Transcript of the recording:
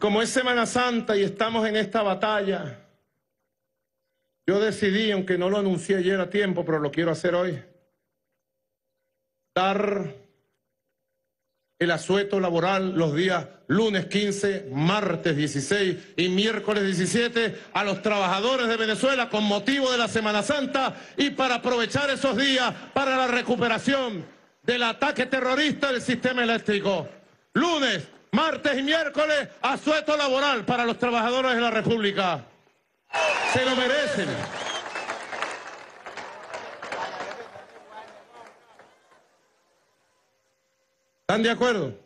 como es Semana Santa y estamos en esta batalla, yo decidí, aunque no lo anuncié ayer a tiempo, pero lo quiero hacer hoy, dar el asueto laboral los días lunes 15, martes 16 y miércoles 17 a los trabajadores de Venezuela con motivo de la Semana Santa y para aprovechar esos días para la recuperación del ataque terrorista del sistema eléctrico. Lunes, martes y miércoles, asueto laboral para los trabajadores de la República. Se lo merecen. ¿Están de acuerdo?